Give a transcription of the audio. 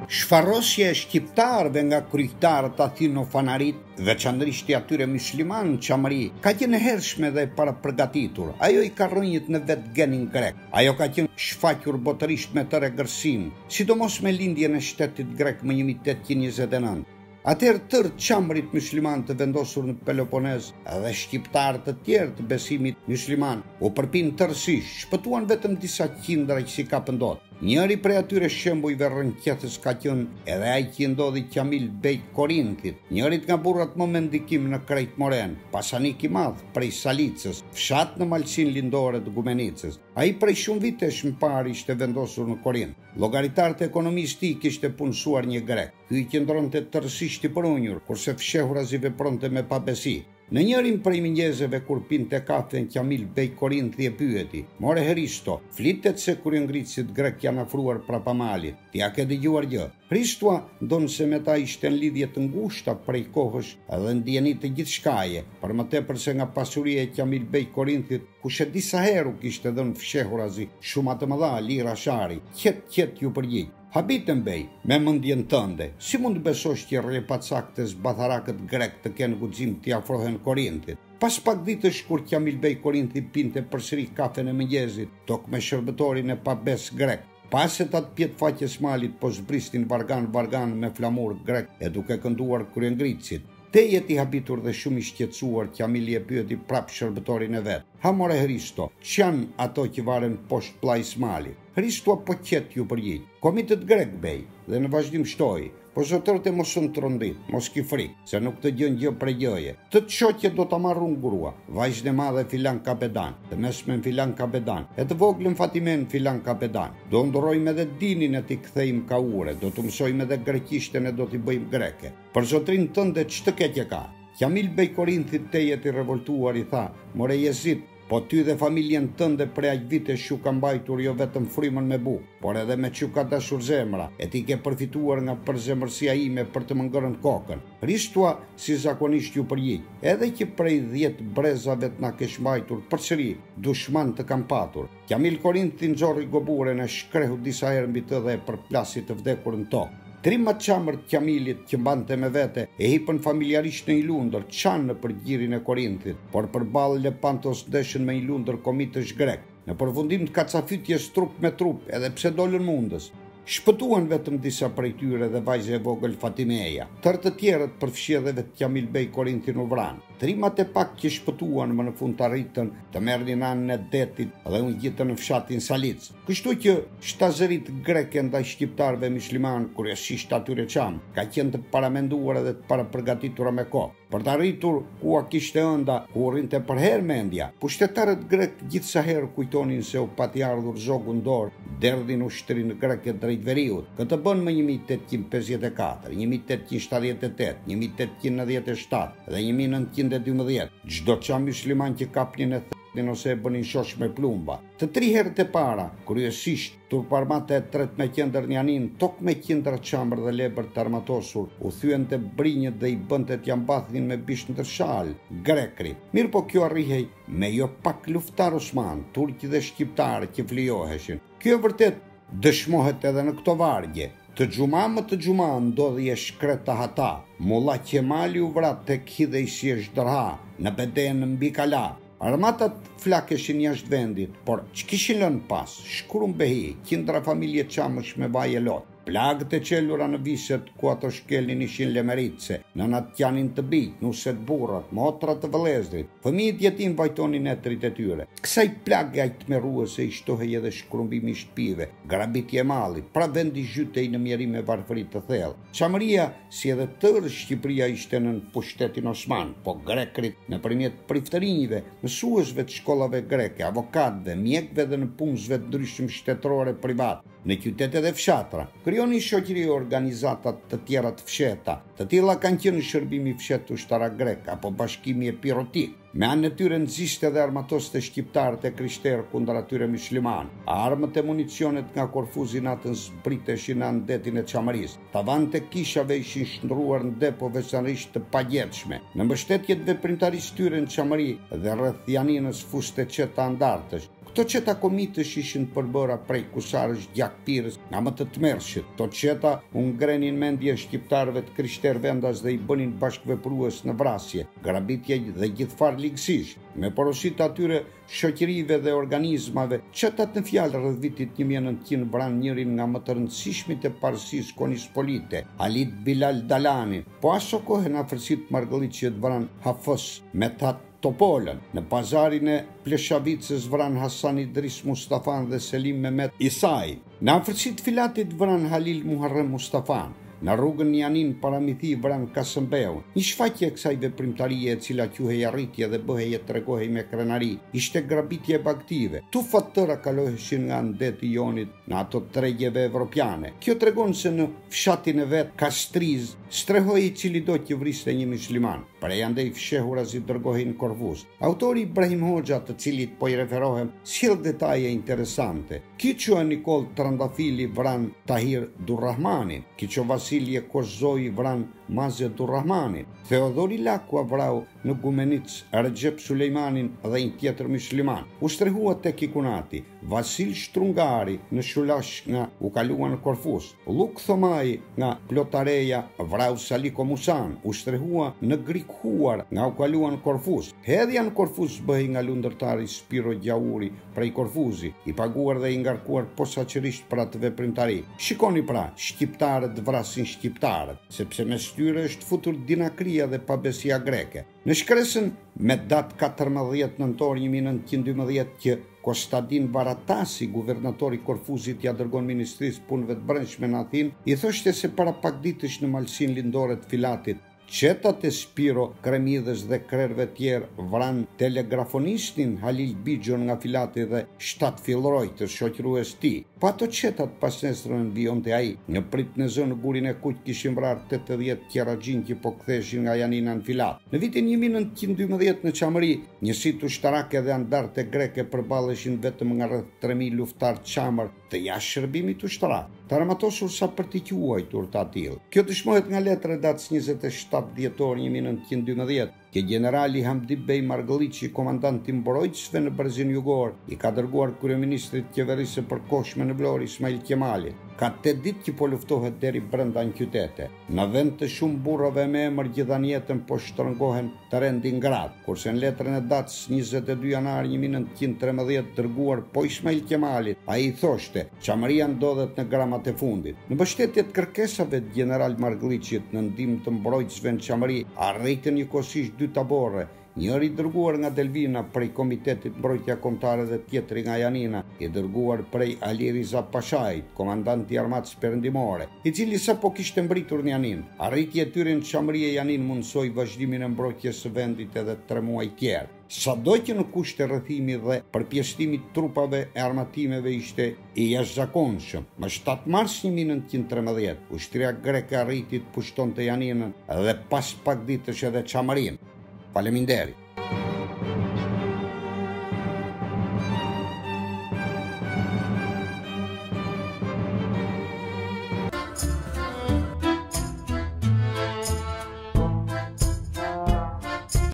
Shfarosje shqiptarëve nga kryeqtarët Athino Fanarit, veçanërisht atyre mysliman qamëri, ka qenë e hershme dhe para përgatitur. Ajo I ka rrënjët në vetë genin grek. Ajo ka qenë shfaqur botërisht me tërë egërsinë, sidomos me lindjen e shtetit grek më 1829. Atëherë tërë qamërit mysliman të vendosur në Peloponez dhe shqiptarë të tjerë të besimit mysliman u përpinë tërësisht, shpëtuan vetëm disa qindra që si ka pëndot. Njëri prej atyre shembujve rrënqethës ka qenë edhe ai që ndodhi Qamil Bej Korinthit, njërit nga burrat më me ndikim në Krejt Moren, pasanik I madh prej Salicës, fshat në malsinë lindore të Gumenicës. Ai prej shumë vitesh më parë ishte vendosur në Korinth. Llogaritarët e ekonomisë I kishte punësuar një grek. Ky I qëndronte tërësisht I përunjur, kurse fshehurazi vepronte me pabesi. Në njërin prej mëngjeseve kur pinte kafen Qamil Bej Korinthi e pyeti: "More Hristo, flitet se kur ngritësit grek janë afruar prapa malit. Ti a ke dëgjuar gjë?" Hristo ndonë se me ta ishte në lidhje të ngushta prej kohësh dhe ndjeni të gjithçkaje, për më tepër se nga pasuria e Qamil Bej Korinthit, kush e disa herë kishte dhënë fshehurazi shumë të mëdha lira shari, qet ju përgjigj: "Habitën bej, me mendjen tënde, si mund të besosh që rrepacaktes batharakët grek të kenë guxim t'i afrohen Korinthit?" Pas pak ditësh kur Qamil Bej Korinthi pinte përsëri kafen e mëngjesit, tok me shërbëtorin e pabes grek. Pas e ta të pjetë faqes malit, po zbristin vargan me flamur grek e duke kënduar kryengritësit. Tejet I habitur dhe shumë I shqetësuar, Qamili e pyeti prap shërbëtorin e vet: "Ha more Hristo, ç'janë ato që varen poshtë pllajs malit?" Hristo po qet ju përgjigj: "Komitet grek bej", dhe në vazhdim shtoi: "Po zotërët e mos unë trondit, mos ki frik, se nuk të gjën gjë prej gjëje. Të qoqje do të marrun grua, vajzën e madhe filan kapedan, të mesmen filan kapedan, e të voglën Fatimen filan kapedan. Do ndrojmë edhe dinin e t'i kthejmë ka ure, do të mësojmë edhe grekishten e do t'i bëjmë greke. Për zotrin tënde ç'të keqe ka?" Qamil Bej Korinthit tejet I revoltuar I tha: "More Jezit, po ty dhe familjen tënde prej aq vitesh ju ka mbajtur jo vetëm frymën me bukë, por edhe me që ka dashur zemra, e ti ke përfituar nga përzemërsia ime për të më ngërën kokën." Hristo si zakonisht ju përgjigj: "Edhe që prej 10 brezave t'na kesh mbajtur përsëri, dushman të kam patur." Qamil Korinthi nxorri goburen e shkrehu disa herë mbi të dhe e përplasi të vdekur në tokë. Trima qamërt Qamilit që mbante me vete e hipën familjarisht në I lundër, qanë në përgjirin e Korinthit, por përballë Lepantos ndeshën me I lundër komitësh grek. Në përfundim të kacafytjes trup me trup, edhe pse dolën mundës, shpëtuan vetëm disa prej tyre dhe vajza e vogël Fatimeja. Tërë të tjerët përfshjedheve të Qamil Bej Korinthi u vranë. Trimat e pak që shpëtuan më në fund të arritën të merrnin anën e detit dhe u ngjitën në fshatin Salic. Kështu që shtazërit greke ndaj shqiptarëve mysliman, kryesisht atyre qam, ka qenë të paramenduara dhe të parapërgatitura me kohë. Për të arritur ku a kishte ënda, ku urrinte për herë mendja, pushtetarët grek gjithsa herë kujtonin se u pati ardhur zogu në dorë, derdhin ushtrinë greke drejt veriut. Këtë bën më 1854, 1878, 1897 dhe 1912. Çdo qam mysliman që kapnin e thënin ose e bënin shosh me plumba. Të 3 herët e para, kryesisht turparmate e tret me qendër njanin, tok me qendra qamër dhe lebër të armatosur, u thyen të brinjët dhe I bënte t'ja mbathnin me bisht ndërshal, grekri. Mirë po kjo arrihej me jo pak luftar osman, turqi dhe shqiptarë që flijoheshin. Kjo vërtet dëshmohet edhe në këto vargje. Të gjuma më të gjuma ndodhi e shkreta hata, Mulla Qemali u vrat tek hidhej si e shdërha, në beden mbi kala. Armatat flakeshin jashtë vendit, por ç'kishin lënë pas? Shkrum behi, qindra familje qamësh me vaj e lot. Plagët e qelura në viset ku ato shkelnin ishin lemeritse, nënat janin të bijt, nuset burrat, motrat të vëllezrit, fëmijët jetim vajtonin etrit e tyre. Kësaj plagë aq tmerruese I shtohej edhe shkrumbimi I shtëpive, grabitje e mallit, pra vendi zhytej në mjerim me varfëri të thellë. Qamëria, si edhe tërë Shqipëria ishte në pushtetin osman, po grekrit nëpërmjet priftërinjve, mësuesve të shkollave greke, avokatëve, mjekëve dhe në punësve të ndryshëm shtetërore privat, në qytete dhe fshatra. Krijonin shoqëri organizatat të tjera të fsheta. Të tilla kanë qenë shërbimi fshet ushtarak grek apo bashkimi epirotik. Me anë e tyre nxiste dhe armatoste shqiptarët e krishterë kundër atyre mysliman. Armët e municionet nga Korfuzi natën zbriteshin në ndetin e Qamërisë. Tavanët e kishave ishin shndruar në depo veçanërisht të pagjetshme. Në mbështetje të veprimtarisë tyre në Qamëri dhe rreth janinës fuste qeta andartësh. Toceta komitësh ishin përbëra prej kusarësh gjakpirës nga më të tmerrshit. Toceta u ngrenin mendje shqiptarëve të krishterë vendas dhe i bënin bashkëveprues në vrasje, grabitje dhe gjithfar ligësish, me porosit atyre shoqërive dhe organizmave. Çetat në fjalë rreth vitit 1900 vranë njërin nga më të rëndësishmit e parësisë konispolite, Alit Bilal Dalani, po aso kohë në afërsitë Margëlliçit vranë Hafës Metat Topolën, në pazarin e Pleshavicës vran Hasan Idris Mustafan dhe Selim Mehmet Isai, në afërsitë Filatit vran Halil Muharrem Mustafan, në rrugën Janin Paramithi vran Kasëmbeu. Një shfaqje e kësaj veprimtarie e cila quhej arritje dhe bëhej e tregohej me krenari, ishte grabitje e bagtive. Tufat tëra kaloheshin nga ndeti Jonit në ato tregjeve evropiane. Kjo tregon se në fshatin e vet Kastriz strehoi i cili do që vriste një musliman. Prej andej fshehura si dërgohej në Korfuz. Autori Ibrahim Hoxha, të cilit po i referohem, sjell detaje interesante. Kiço Nikol Trandafili vran Tahir Durrahmanin, Kiço Vasilje Kozoi vran Maze Durrahmanin, Theodori Lakua vrau në Gumenic Recep Sulejmanin dhe një tjetër musliman. U strehua tek Ikunati, Vasil Shtrungari në Shulash nga u kalua në Korfuz, Luk Thomai nga Plotareja vrau Saliko Musan, u strehua në Grikhuar nga u kalua në Korfuz. Hedhja në Korfuz bëhej nga lundërtari Spiro Gjauri prej Korfuzi, i paguar dhe i ngarkuar posaçërisht për atë veprimtari. Shikoni pra, shqiptarët vrasin shqiptarët, sepse mes tyre është futur dinakria dhe pabesia greke. Në shkresën me datë 14 nëntor 1912 që Kostadin Varatasi, guvernatori Korfuzit, ja dërgon Ministrisë Punëve të Brendshme në Athinë, i thoshte se para pak ditësh në malsinë lindore të Filatit, qetat e Spiro, Kremidhës dhe krerëve tjerë vran telegrafonistin Halil Bigjon nga Filati dhe shtat fillrojtës shoqërues tij. Pa ato qetat pas nesërën vionte ai, në prit në zënë gurin e kuq kishin vrarë 80 qeraxhin që po ktheshin nga Janina në Filat. Në vitin 1912 në Çamëri, njësit ushtarake dhe andarte greke përballeshin vetëm nga rreth 3000 luftar çamër të jashtë shërbimit ushtarak, të armatosur sa për t'i quajtur të atill. Kjo dëshmohet nga letra e datës 27 dhjetor 1912, që generali Hamdi Bej Margëlliçi, komandanti mbrojtësve në Berzin Jugor, i ka dërguar kryeministrit qeverisë së përkohshme në Vlorë Ismail Qemali. Ka 8 ditë që po luftohet deri brenda në qytete. Në vend të shumë burrave me emër gjithanjetën po shtrëngohen të rendin grad, kurse në letrën e datës 22 janar 1913 dërguar po Ismail Qemalit, ai i thoshte: Çamëria ndodhet në gramat e fundit. Në mbështetje të kërkesave të general Margëlliçit në ndihmë të mbrojtësve në Çamëri, arritën njëkohësisht 2 tabore, njëri dërguar nga Delvina prej Komitetit Mbrojtja Kombëtare dhe tjetri nga Janina, i dërguar prej Ali Riza Pashait, komandanti i armatës perëndimore, i cili sapo kishte mbritur në Janin. Arritja e tyre në Çamëri e Janin mundsoi vazhdimin e mbrojtjes së vendit edhe 3 muaj tjerë. Sado që në kushte rrëthimi dhe përpjeshtimi të trupave e armatimeve ishte i jashtëzakonshëm. Më 7 mars 1913, ushtria greke arriti të pushtonte Janinën dhe pas pak ditësh edhe Çamërinë. Faleminderit.